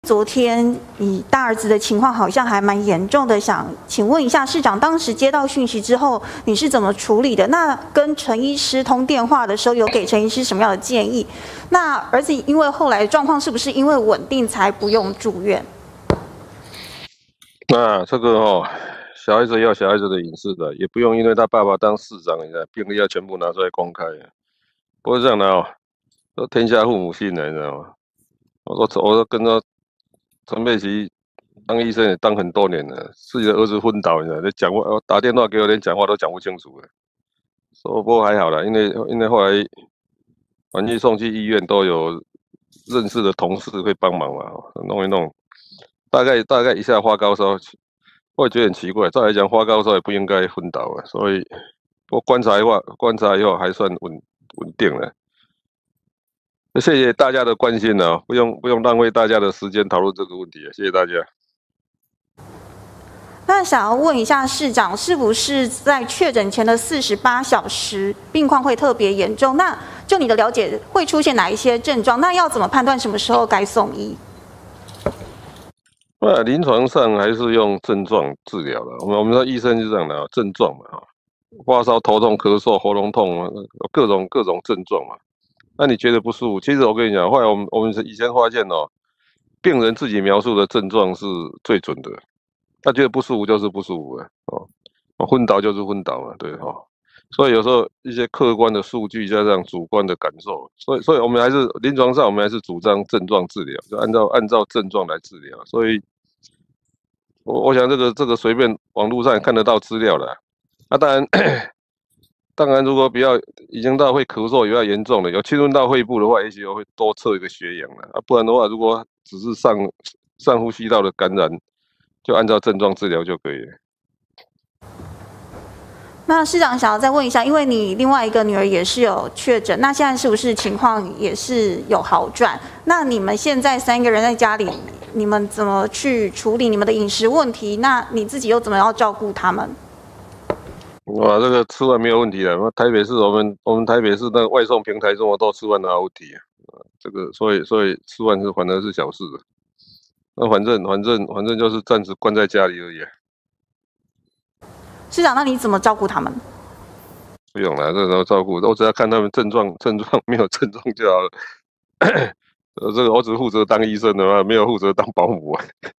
昨天你大儿子的情况好像还蛮严重的，想请问一下市长，当时接到讯息之后，你是怎么处理的？那跟陈医师通电话的时候，有给陈医师什么样的建议？那儿子因为后来状况是不是因为稳定才不用住院？ 那这个小孩子要小孩子的隐私的，也不用因为他爸爸当市长，病历要全部拿出来公开。不是这样的说天下父母心的，你知道吗？我都跟他陈佩琪当医生也当很多年了，自己的儿子昏倒，你知道，你讲话打电话给我，连讲话都讲不清楚了。不过还好啦，因为后来反正送去医院都有认识的同事会帮忙嘛，弄一弄，大概一下发高烧，会觉得很奇怪。照来讲，发高烧也不应该昏倒啊，所以我观察以后还算稳定了。谢谢大家的关心啊，不用浪费大家的时间讨论这个问题，谢谢大家。 那想要问一下市长，是不是在确诊前的48小时病况会特别严重？那就你的了解，会出现哪一些症状？那要怎么判断什么时候该送医？ 临床上还是用症状治疗的。我们说医生是这样的症状嘛，发烧、头痛、咳嗽、喉咙痛，各种症状嘛。那你觉得不舒服？其实我跟你讲，后来我们以前发现病人自己描述的症状是最准的。他觉得不舒服就是不舒服了昏倒就是昏倒嘛，对所以有时候一些客观的数据加上主观的感受，所以我们还是临床上我们还是主张症状治疗，就按照症状来治疗。所以我想这个随便网络上也看得到资料了。那当然如果比较已经到会咳嗽比较严重的，有侵入到肺部的话，也许会多测一个血氧了不然的话，如果只是上呼吸道的感染，就按照症状治疗就可以了。 那市长想要再问一下，因为你另外一个女儿也是有确诊，那现在是不是情况也是有好转？那你们现在3个人在家里，你们怎么去处理你们的饮食问题？那你自己又怎么要照顾他们？ 这个吃饭没有问题的。台北市我们台北市那个外送平台这么多，吃饭哪有问题这个所以吃饭反而是小事的。那反正就是暂时关在家里而已。市长，那你怎么照顾他们？ 不用了，这时候照顾，我只要看他们症状没有症状就好了。这个我只负责当医生的嘛，没有负责当保姆